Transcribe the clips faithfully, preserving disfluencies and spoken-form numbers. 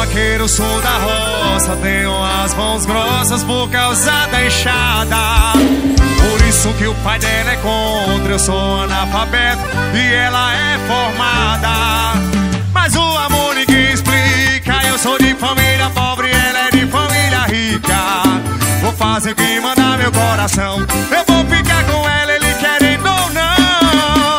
vaqueiro, sou da roça, tenho as mãos grossas por causa da enxada. Por isso que o pai dela é contra, eu sou analfabeto e ela é formada. Mas o amor ninguém explica, eu sou de família pobre, ela é de família rica. Vou fazer o que mandar meu coração, eu vou ficar com ela, ele querendo ou não.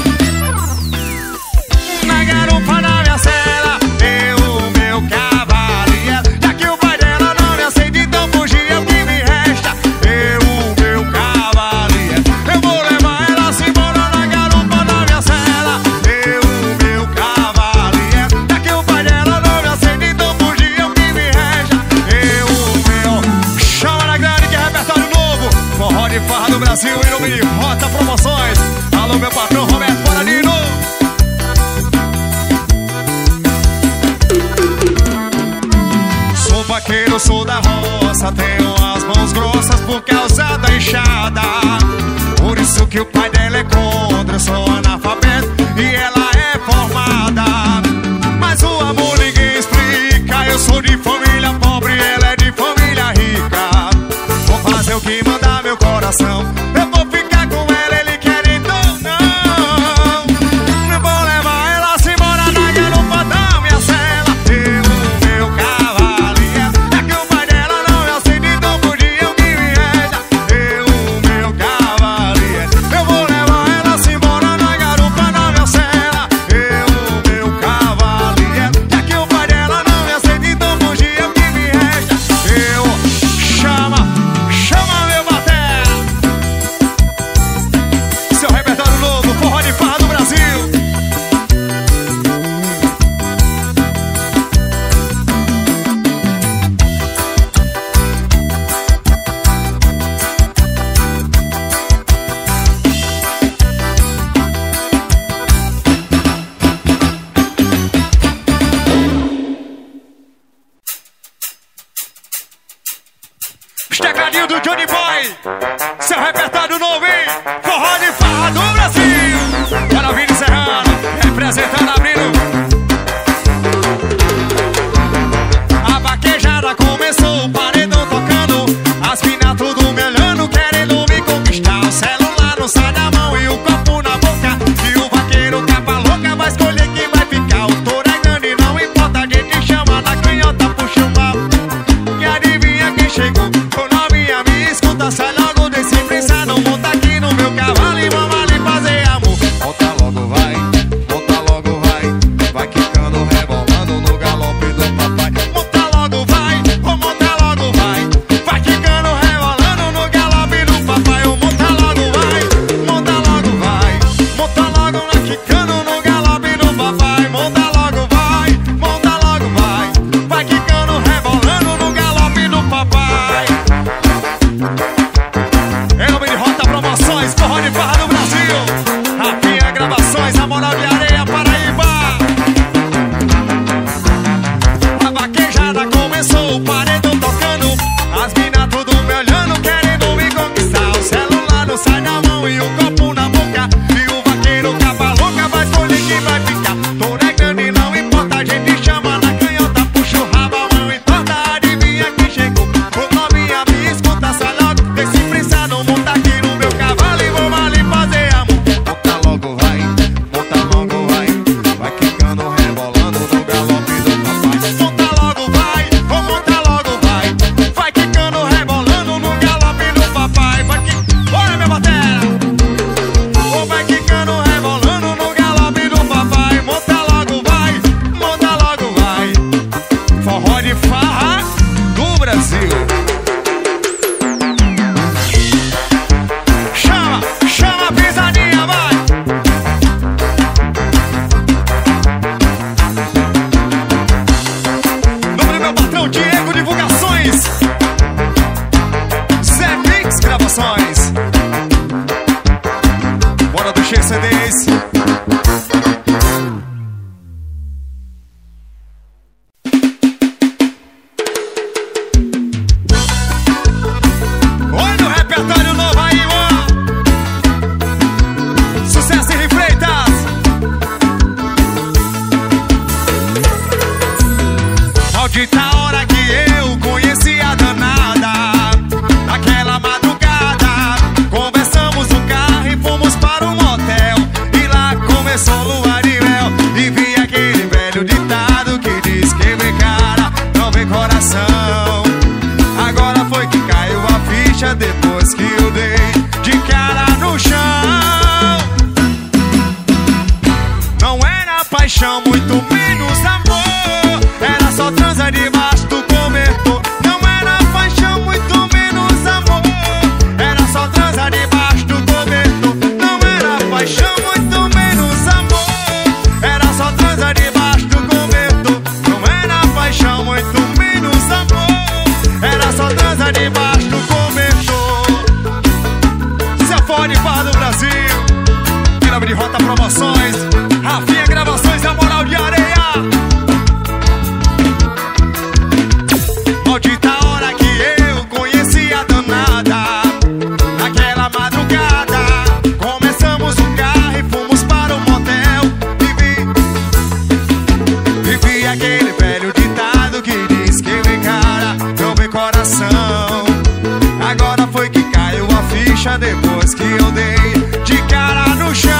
Na garupa da minha cela, eu, o meu cavalo e ela. Já que o pai dela não me aceita, então fugir é o que me resta. Eu, o meu cavalo e ela. Eu vou levar ela-se embora na garupa da minha cela. Eu, o meu cavalo e ela. Já que o pai dela não me aceita, então fugir é o que me resta. Eu, o meu. Chama na grande que é repertório novo. Forró de farra do Brasil e no Mini Rota Promoções. Alô, meu patrão Roberto Paradino. Sou vaqueiro, sou da roça, tenho as mãos grossas por causa da enxada. Por isso que o pai dela é contra, eu sou analfabeto e ela é formada. Mas o amor ninguém explica, eu sou de família pobre, ela é de família rica. Vou fazer o que mandar meu coração, eu vou ficar com ela, ele querendo ou não. Eu vou levar ela se embora na garupa da minha cela. Eu, o meu cavalo e ela. É que o pai dela não me aceita, então fugir é o que me resta. Eu, o meu cavalo e ela. Eu vou levar ela se embora na garupa da minha cela. Eu, o meu cavalo e ela. É que o pai dela não me aceita, então fugir é o que me resta. Eu, chama, chama meu batera. Seu repertório novo, forró de farra do Brasil. Os tecladinhos do Johnny Boy. Seu repertório novo, hein? Forró de farra do Brasil. Para Vini Serrano, representando, abrindo. A vaquejada começou, o paredão tocando. As minas tudo me olhando, querendo me conquistar. O celular não sai da mão e o copo na boca. E o vaqueiro capa louca vai escolher quem vai ficar. O touro é grande, não importa, a gente chama na canhota, puxa o papo. E adivinha quem chegou? Ô novinha, me escuta, sai logo desse prensado. só transa debaixo do cobertor. Não era paixão, muito menos amor. Era só transa debaixo do cobertor. Não era paixão, muito menos amor. Era só transa debaixo do cobertor. Não era paixão, muito menos amor. Era só transa debaixo do cobertor. Se a fone para do Brasil, Pirâmide de Rota Promoções, Rafinha Gravações, a moral de areia. Maldita hora que eu conheci a danada. Naquela madrugada começamos o carro e fomos para o motel. E vi, e vi aquele velho ditado que diz: quem vê cara não vê coração. Agora foi que caiu a ficha depois que eu dei de cara no chão.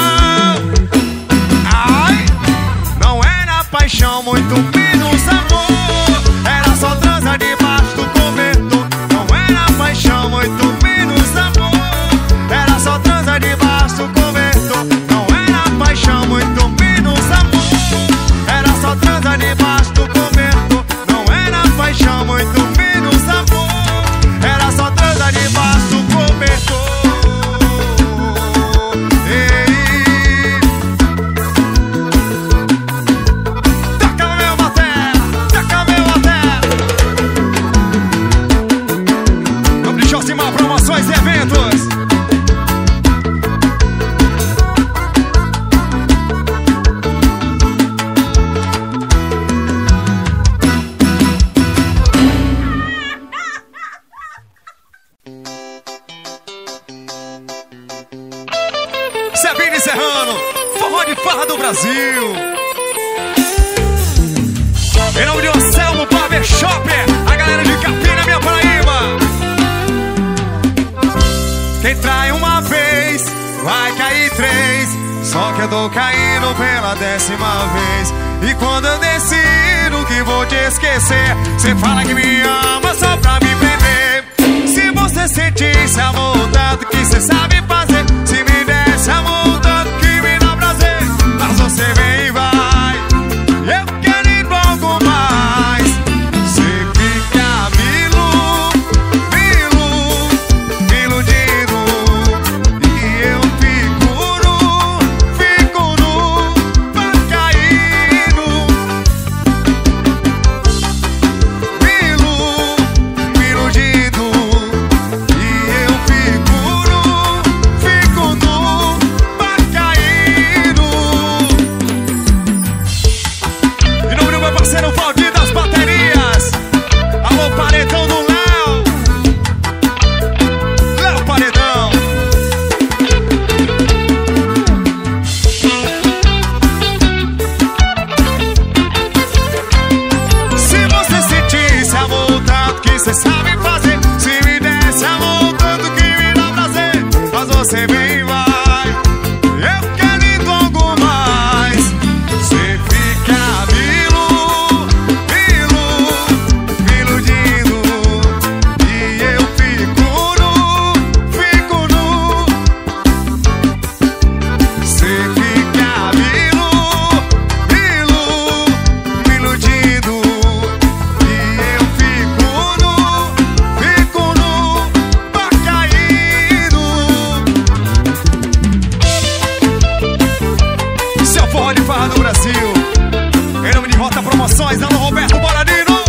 Ai, não era paixão, muito menos amor. Era só transa debaixo do cobertor. Não era paixão, muito menos amor. Era só transa debaixo do cobertor. Não era paixão, muito menos amor. Era só transa debaixo do cobertor. Não era paixão, muito menos amor. Era só transa debaixo do cobertor. Ei, taca meu baté, taca meu baté. Nome de Josimar, promoções e eventos. Sevini Serrano, forró de farra do Brasil. Em nome de Anselmo Barber Shop, a galera de Capina, minha Paraíba. Quem trai uma vez, vai cair três. Só que eu tô caindo pela décima vez. E quando eu decido que vou te esquecer, cê fala que me ama só pra me prender. Se você sentisse amor tanto que cê sabe fazer, se me desse amor tanto que me dá prazer, mas você vem e vai, eu quero ir logo mais. Cê fica me ilu, me ilu, me iludindo, e eu fico nu, fico nu, vai caindo. Me ilu, me iludindo, e eu fico nu, fico nu, vai caindo. Em nome do meu parceiro Valdir das baterias, alô Paredão do Léo, Léo Paredão. Se você sentisse amor tanto que cê sabe fazer, se me desse amor tanto que me dá prazer, mas você vem e vai, eu quero ir logo mais. Cê fica me ilu, me ilu, me iludindo, e eu fico nu, fico nu. Cê fica me ilu, me ilu, me iludindo, e eu fico nu, fico nu, vai caindo. Seu forró de farra do Brasil, em nome de Rota Promoções, alô Roberto Boladino.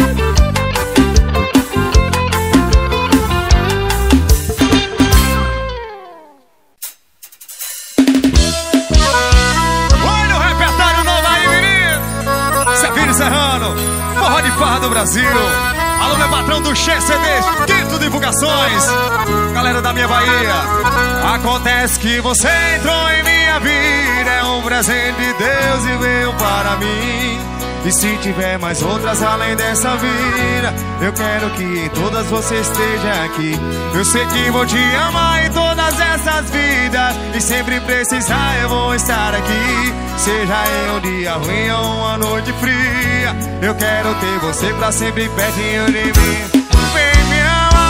Olha o repertório novo aí, menino. Sevini Serrano, forró de farra do Brasil. Alô, meu patrão do Che C Ds, Quinto Divulgações. Galera da minha Bahia, acontece que você entrou em minha vida, é um presente de Deus e veio para mim. E se tiver mais outras além dessa vida, eu quero que em todas você esteja aqui. Eu sei que vou te amar em todas essas vidas, e sempre precisar eu vou estar aqui. Seja em um dia ruim ou uma noite fria, eu quero ter você pra sempre pertinho de mim. Vem me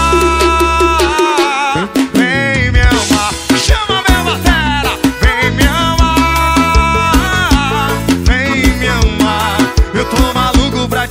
amar, vem me amar, chama meu batera. Vem me amar, vem me amar, eu tô maluco pra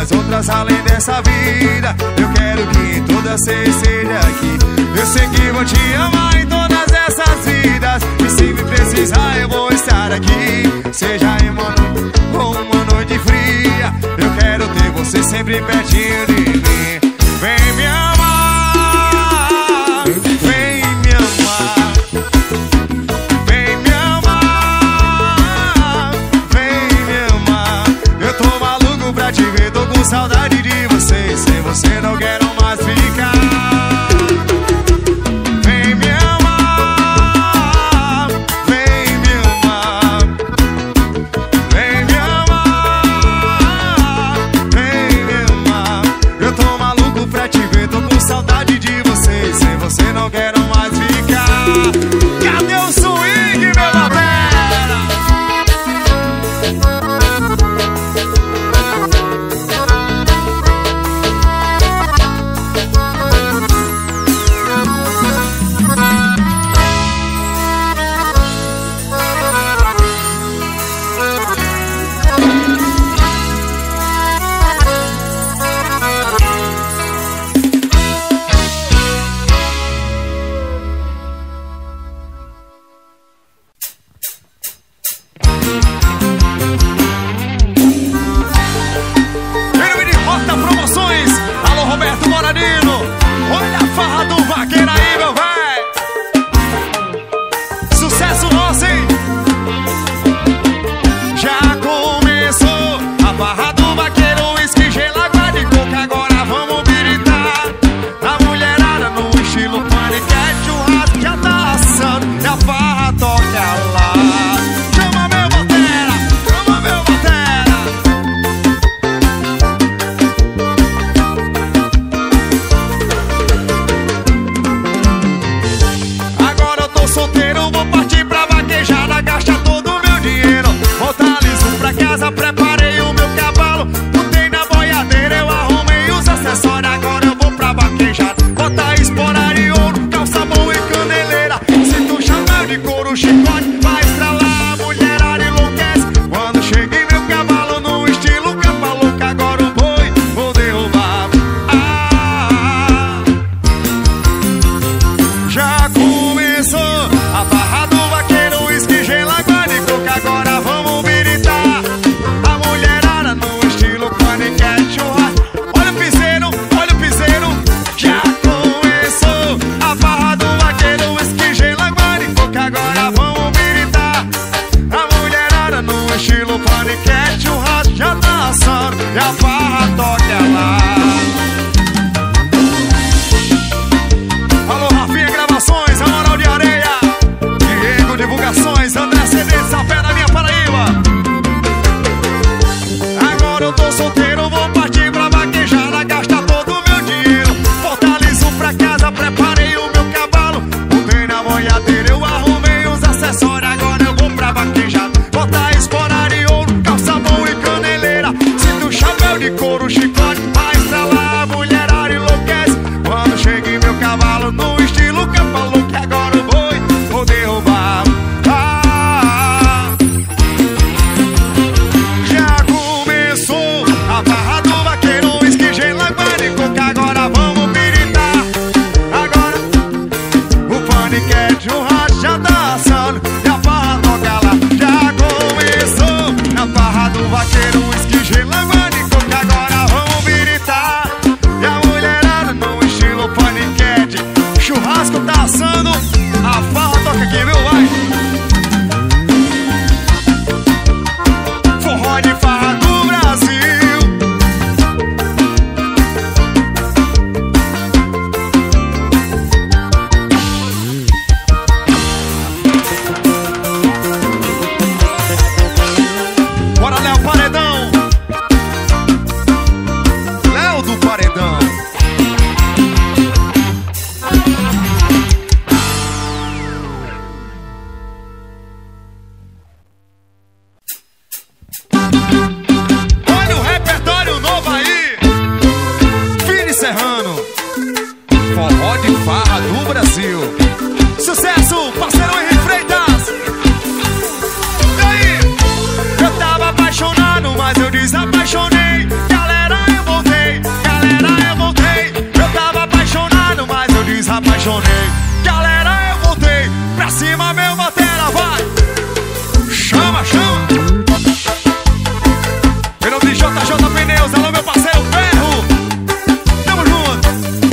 mais outras além dessa vida. Eu quero que em todas você seja aqui. Eu sei que vou te amar em todas essas vidas, e se me precisar eu vou estar aqui. Seja em uma noite ou uma noite fria, eu quero ter você sempre pertinho de mim. Vem me amar, vem me amar, vem me amar, vem me amar. Eu tô maluco pra te ver, tô com saudade de você. Sem você não quero mais ficar. Vem me amar, vem me amar, vem me amar, vem me amar. Eu tô maluco pra te ver, tô com saudade de você. Sem você não quero mais ficar. Cadê o swing, meu batera? Olha a farra do vaqueiro aí, meu véi. Sucesso nosso, hein? Já começou a farra do vaqueiro, uísque, gelo, água de coco. Agora vamos gritar. A mulherada no estilo paniquete, o rato já tá assando e a farra toca lá. Chama meu batera, chama meu batera. Agora eu tô solteiro, vou partir pra vaquejada, gasta todo o meu dinheiro. Voltar liso pra casa, preparei o meu cavalo, botei na boiadeira, eu arrumei os acessórios. Agora eu vou pra vaquejada, botar espora de ouro, calça boa e caneleira. Sinto um chapéu de couro, chicote, vai estralar, a mulherada enlouquece quando cheguei meu cavalo no estilo capa louca. Agora o boi vou derrubar. Ah, já começou a farra do vaqueiro, uísque, gelo, água de coco. Agora vamos gritar. A mulherada no estilo paniquete, o rato. Olha o piseiro, olha o piseiro. Já começou a farra do vaqueiro, uísque, gelo, água de coco. Agora vamos gritar. A mulherada no estilo paniquete, o rato já tá assando e a farra toca lá. Alô, Rafinha Gravações, Amaral de Areia, Diego Divulgações, André Cedentes, a pé na minha Paraíba. Agora eu tô solteiro, vou partir pra vaquejada, gastar todo o meu dinheiro. Fortaleço pra casa, preparei o meu cavalo, botei na boiadeira, eu arrumei os acessórios. Agora eu vou pra vaquejada, botar espora de ouro, calça boa e caneleira. Sinto um chapéu de couro, chicote, vai estralar, a mulherada enlouquece quando cheguei meu cavalo no estilo capa louca. Agora o boi vou derrubar. Ah, já começou a farra do vaqueiro, uísque, gelo, água de coco. Agora vamos gritar. Agora o paniquete, o rato já tá assando e a farra toca lá. Já começou a farra do vaqueiro, uísque, gelo, água de coco. Agora vamos gritar. apaixonei. Galera, eu voltei pra cima, meu batera, vai. Chama, chama. Em nome de J J Pneus, alô meu parceiro Ferro. Tamo junto.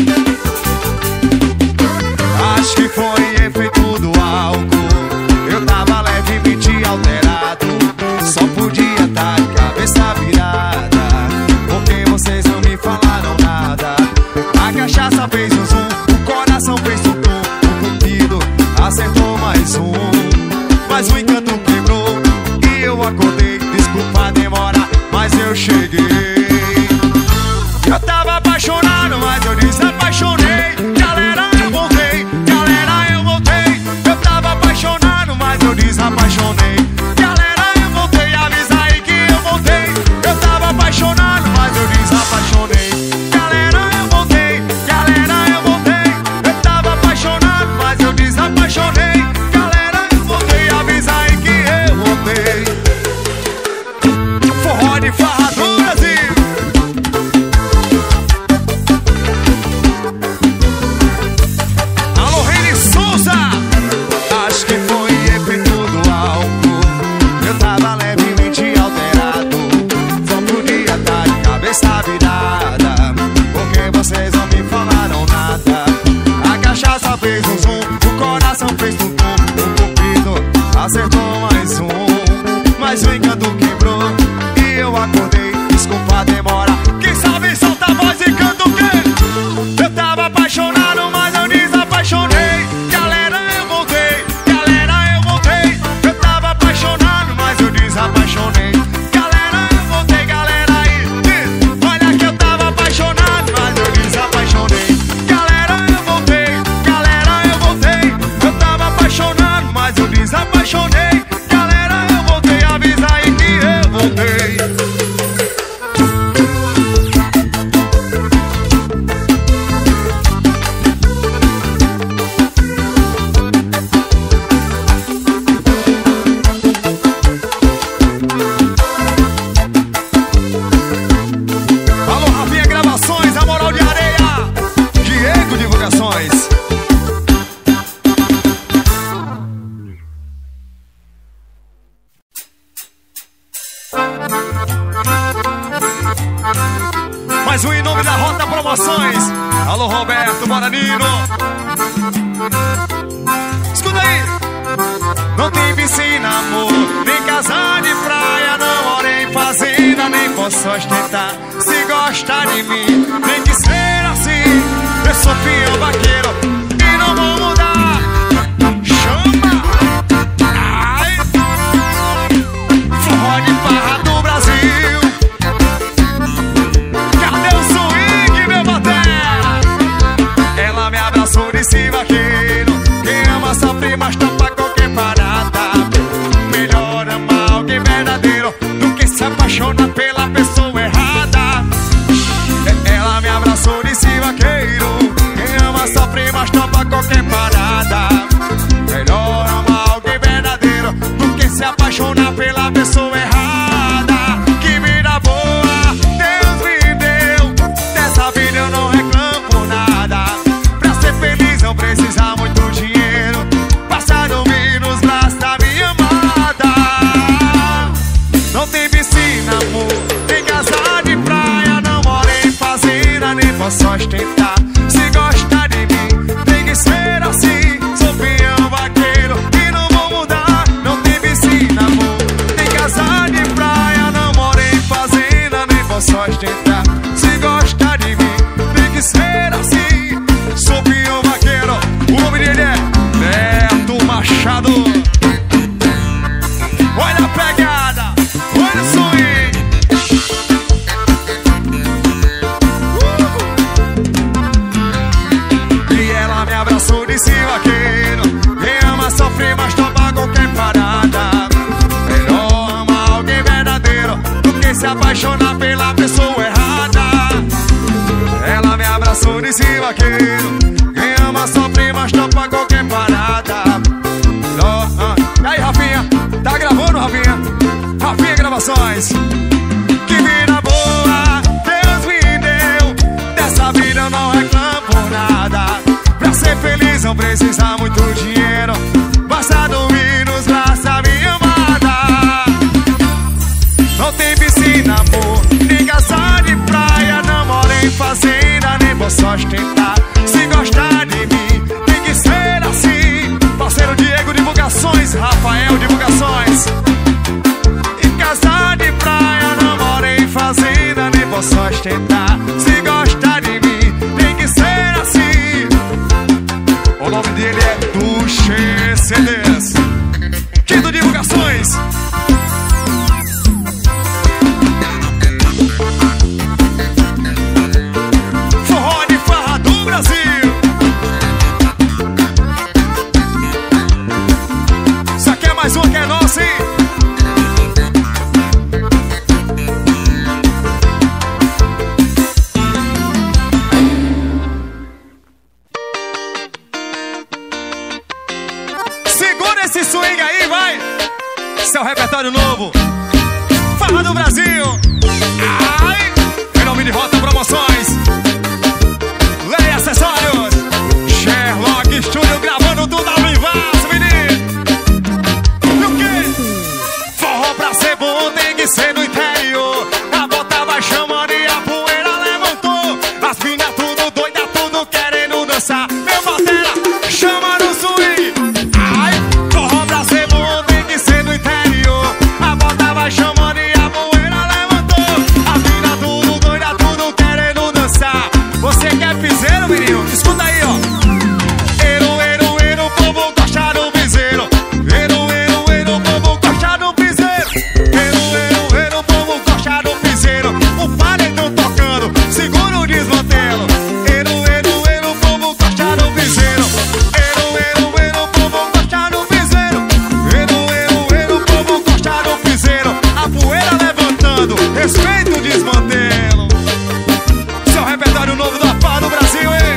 Acho que foi efeito do álcool. Eu tava levemente alterado. Só podia estar de cabeça virada, porque vocês não me falaram nada. A cachaça fez um zoom, o coração fez um tum. O cupido acertou mais um, mas o encanto quebrou e eu acordei. Desculpa a demora, mas eu cheguei. Eu tava apaixonado, mas eu desapaixonei. Galera, eu voltei, galera, eu voltei. Eu tava apaixonado, mas eu desapaixonei. Galera, eu voltei, avisa aí que eu voltei. Eu tava apaixonado, mas eu desapaixonei. Galera, eu voltei, galera, eu voltei. Eu tava apaixonado, mas eu desapaixonei. Galera, eu voltei, avisa aí que eu voltei. Forró de farra do Brasil. Alô, Reine Souza. Acho que foi efeito do álcool. Eu tava levemente alterado. Só podia estar de cabeça virada, porque vocês não me falaram nada. A cachaça fez um zoom, o coração fez tum tum. O cupido acertou mais um, mas o encanto quebrou e eu acordei. Desculpa a demora, quem sabe solta a voz e canta o quê? Eu tava apaixonado, mas eu desapaixonei. Galera, eu voltei, galera, eu voltei. Eu tava apaixonado, mas eu desapaixonei. Galera, eu voltei, galera aí. Olha que eu tava apaixonado, mas eu desapaixonei. Galera, eu voltei, galera, eu voltei. Eu tava apaixonado, mas eu desapaixonei. Galera, eu voltei, avisa aí que eu voltei. Alô, Rafinha Gravações, a moral de areia. Diego Divulgações. Mais um em nome da Rota Promoções. Alô, Roberto Moranino. Escuta aí. Não tem piscina, amor, nem casa de praia. Não moro em fazenda, nem posso ostentar. Se gosta de mim, tem que ser assim. Eu sou fiel vaqueiro e não vou mudar. Chama! Ai! Forró de farra do Brasil. Cadê o swing, meu batera? Ela me abraçou, disse vaqueiro. Quem ama sofre, mas topa qualquer parada. Melhor amar alguém verdadeiro do que se apaixonar pela pessoa errada. Ela me abraçou, disse vaqueiro. Quem ama sofre, mas topa qualquer parada. Melhor amar alguém verdadeiro do que se apaixonar pela pessoa errada. Que vida boa Deus me deu. Dessa vida eu não reclamo nada. Pra ser feliz não precisa muito dinheiro. Passar a dormir nos braços da minha amada. Não tem piscina, amor, tem casa de praia. Não moro em fazenda, nem posso ostentar. Se gosta de mim, tem que ser assim. Sou fiel vaqueiro e não vou mudar. Não tem piscina, amor, tem casa de praia. Não moro em fazenda, nem posso ostentar. Se gosta de mim, tem que ser assim. Sou fiel vaqueiro. O nome dele é Neto Machado. Olha a pegada, olha o swing. Uh! E ela me abraçou, disse vaqueiro. Quem ama sofre, mas topa qualquer parada. Melhor amar alguém verdadeiro do que se apaixonar pela pessoa errada. Ela me abraçou, disse vaqueiro. Quem ama sofre, mas topa qualquer parada. Oh, oh. E aí, Rafinha? Tá gravando, Rafinha? Rafinha Gravações. Que vida boa Deus me deu. Dessa vida eu não reclamo nada. Pra ser feliz não precisa muito dinheiro, basta dormir nos braços da minha amada. Não tem piscina, amor, nem casa de praia, não moro em fazenda, nem vou só ostentar. Se gostar de mim, tem que ser assim. Parceiro Diego Divulgações, Rafael Divulgações. Em casa de praia, não moro em fazenda, nem vou só ostentar. Se gostar de mim, tem que ser assim. O nome dele é Duche C Ds, Tito Divulgações. Forró de farra do Brasil. Isso aqui é mais uma que é nossa, hein? Segura esse swing aí, vai! Seu repertório novo. Farra do Brasil. Ai! Em nome de Rota Promoções, Lei Acessórios, Sherlock Studio gravando tudo ao vivaço, menino. E o quê? Forró pra ser bom tem que ser no interior. A bota vai chamando e a poeira levantou. As minas tudo doida, tudo querendo dançar. Meu batera, chama no swing. Ai, forró pra ser bom tem que ser no interior. A bota vai chamando e a poeira levantou. As minas tudo doida, tudo querendo dançar. Você quer piseiro, menino? Escuta aí, ó. Ero, ero, ero, o povo gosta do piseiro. Ero, ero, ero, o povo gosta do piseiro. Ero, ero, ero, o povo gosta do piseiro. O paredão tocando, segura o desmantelo. Ero, ero, ero, o povo gosta do piseiro. Ero, ero, ero, o povo gosta do piseiro. Ero, ero, ero, o povo gosta do piseiro. A poeira levantando, respeita o desmantelo. Seu repertório novo da Farra do Brasil, hein?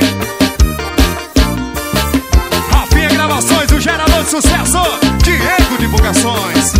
Rafinha Gravações, o gerador de sucesso, Diego Divulgações.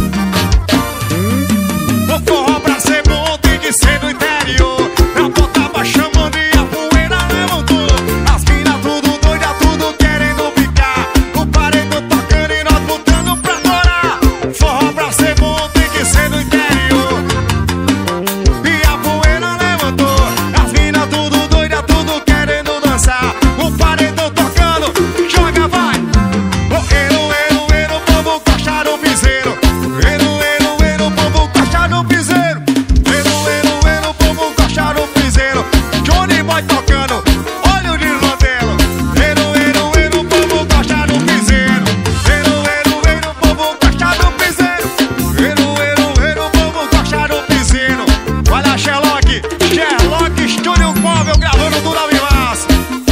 O forró pra ser bom tem que ser no interior. A bota vai chamando e a poeira levantou. As minas tudo doida, tudo querendo ficar. O paredão tocando e nós botando pra adorar. Forró pra ser bom tem que ser no interior. E a poeira levantou. As minas tudo doida, tudo querendo dançar. O paredão tocando, joga, vai. O ero, ero, ero, o povo gosta do piseiro. Ero, ero, ero, o povo gosta do piseiro. Ero, ero, ero, o povo gosta do piseiro. Johnny Boy tocando, olha o desmantelo. Ero, ero, ero, o povo gosta do piseiro. Ero, ero, ero, o povo gosta do piseiro. Ero, ero, ero, o povo gosta do piseiro. Olha a Sherlock, Sherlock Studio Móvel gravando tudo ao vivaço.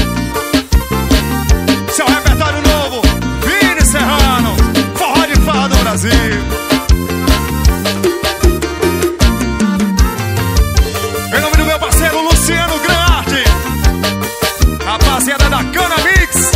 Seu repertório novo, Vini Serrano, Forró de Farra do Brasil. Em nome do meu parceiro Luciano Grande, rapaziada da Cana Mix.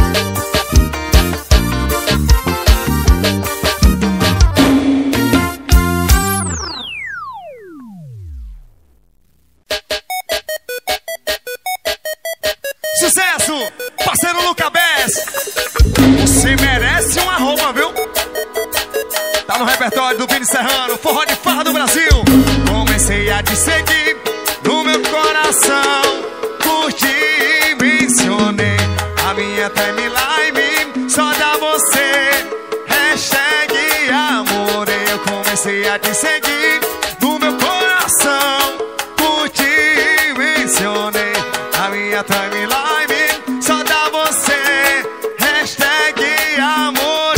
Sucesso, parceiro Luca Bess. Você merece uma roupa, viu? Tá no repertório do Vini Serrano, Forró de Farra do Brasil. Comecei a te seguir no meu coração, curti, mencionei a minha timeline, só dá você, hashtag amor. Eu comecei a te seguir no meu coração, curti, mencionei a minha timeline, só dá você, hashtag amor.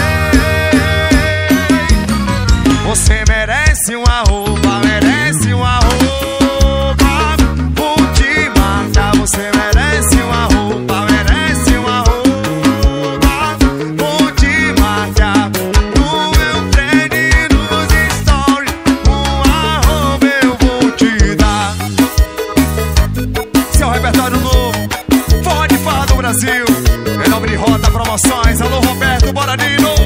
Você merece uma roupa, merece uma roupa, vou te matar. Você merece uma roupa, merece uma roupa, vou te matar. No meu trend e nos stories, uma roupa eu vou te dar. Seu repertório novo, Forró de Farra do Brasil. Em nome de Rota Promoções, alô Roberto Boradino.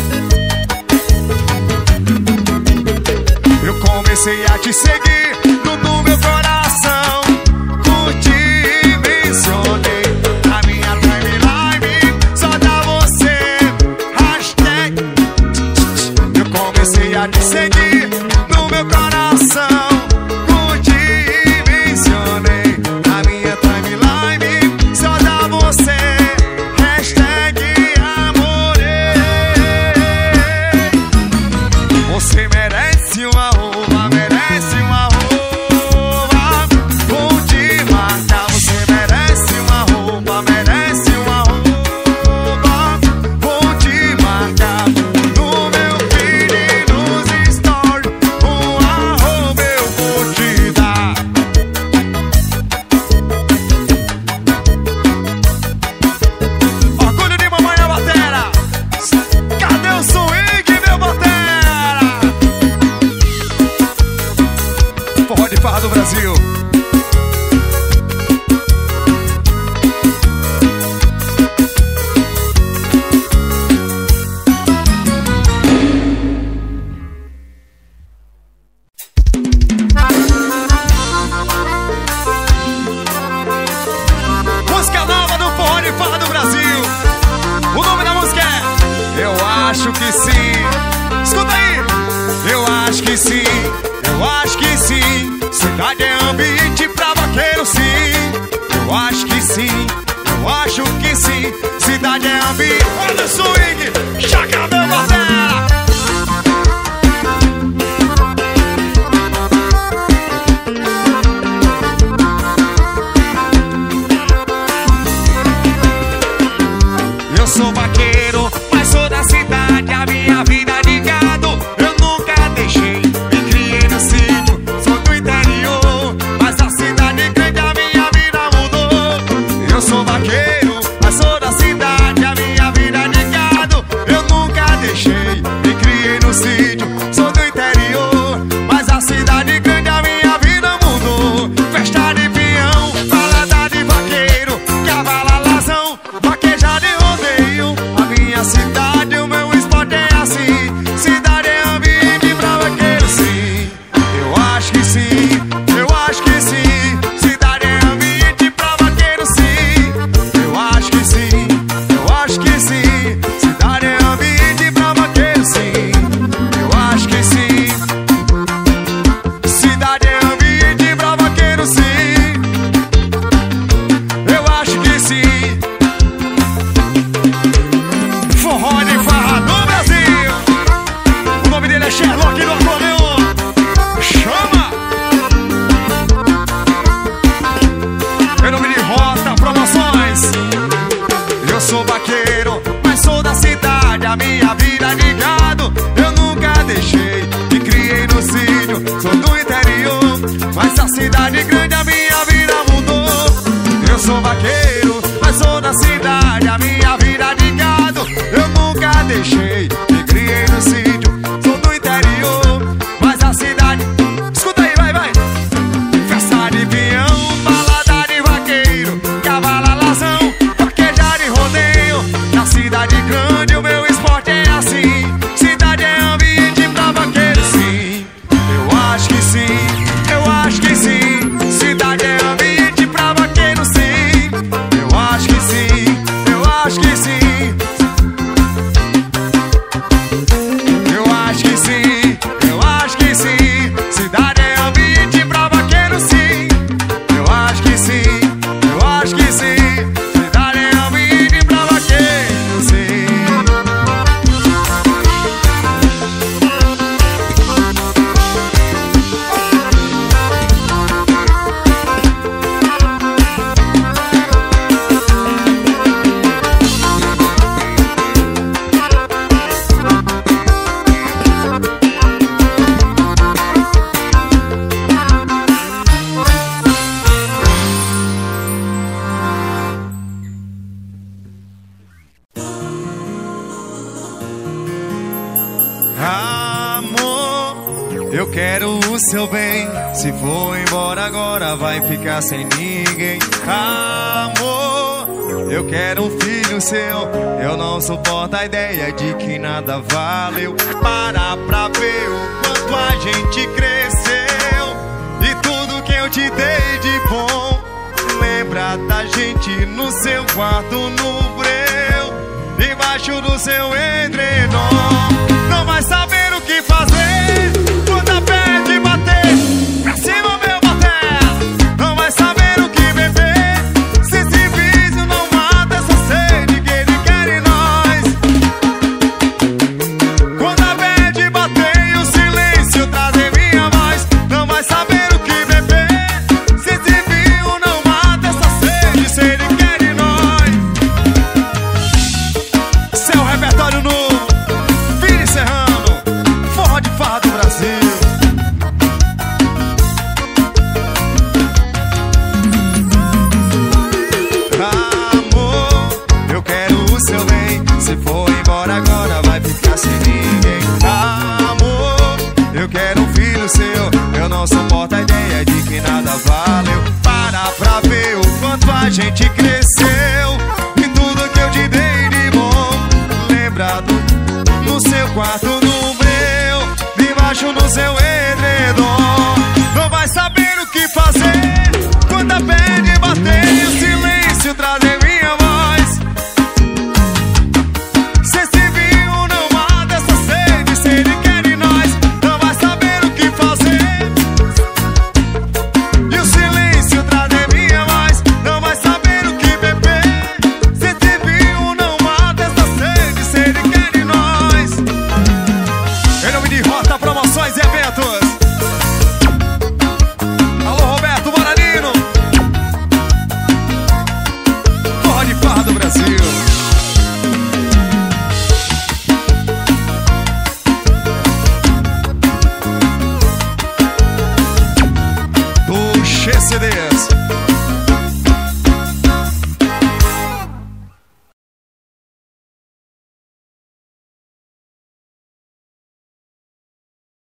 Eu comecei a te seguir no, no meu coração, curti, mencionei a minha timeline, que sim. Escuta aí. Eu acho que sim, eu acho que sim. Cidade é ambiente pra vaqueiro, sim. Eu acho que sim, eu acho que sim. Cidade é ambiente. Olha o swing, chaca meu Martela. Eu sou vaqueiro, mas sou da cidade. A minha vida é de gado, eu nunca deixei. Me criei no sítio, sou do interior, mas a cidade grande a minha vida mudou. Eu sou vaqueiro, mas sou da cidade. A minha vida é de gado, eu nunca deixei. Me criei no sítio, sou do interior, mas a cidade grande a minha vida mudou. Festa de peão, balada de vaqueiro, cavala lazão, vaquejar de rodeio. A minha cidade, o meu esporte é assim. Cidade é ambiente pra vaqueiro, sim. Eu acho que sim, eu acho que sim. Cidade é ambiente pra vaqueiro, sim. Eu acho que sim, eu acho que sim. Cidade é ambiente pra vaqueiro, sim. Eu acho que sim. Cidade é ambiente pra vaqueiro, sim. Eu acho que sim. Forró de farra do Brasil. O nome dele é Sherlock do acordeon. Chama! Em nome de Rota Promoções. Eu sou vaqueiro, mas sou da cidade. A minha vida é de gado, eu nunca deixei. Me criei no sítio, sou do interior, mas a cidade grande a minha vida mudou. Eu sou vaqueiro, mas sou da cidade. A minha vida é de gado, eu nunca deixei. Me criei no sítio, sou do interior, mas a cidade... Escuta aí, vai, vai. Festa de peão, balada de vaqueiro, cavala lazão, vaquejar de rodeio. Na cidade grande o meu esporte é assim. Cidade é ambiente pra vaqueiro, sim. Eu acho que sim, eu acho que sim. Cidade é ambiente pra vaqueiro, sim. Eu acho que sim, eu acho que sim. Eu acho que sim, eu acho que sim. Cidade é ambiente pra vaqueiro, sim. Eu acho que sim, eu acho que sim. Cidade é ambiente pra vaqueiro, sim. Amor, eu quero o seu bem. Se for embora agora vai ficar sem ninguém. Amor, eu quero um filho seu. Eu não suporto a ideia de que nada valeu. Para pra ver o quanto a gente cresceu e tudo que eu te dei de bom. Lembra da gente no seu quarto no breu, debaixo do seu edredom. Não vai saber o que fazer quando a pele bater. Pra cima, meu bater. Não vai saber o que beber se esse vício não mata essa sede que ele quer em nós. Quando a pele bater e o silêncio trazer minha voz. Não vai saber o que beber se esse vinho não mata essa sede, se ele quer em nós. Seu repertório novo, Vini Serrano, forró de farra do Brasil. Amor, eu quero o seu bem. Se for embora agora vai ficar sem ninguém. Amor, eu quero um filho seu. Eu não suporto a ideia de que nada valeu. Para pra ver o quanto a gente cresceu e tudo que eu te dei de bom. Lembrado no seu quarto no breu, debaixo do seu edredom. Não vai saber o que fazer quando a pele bater e o silêncio trazer minha voz. Se esse vinho não mata essa C Ds.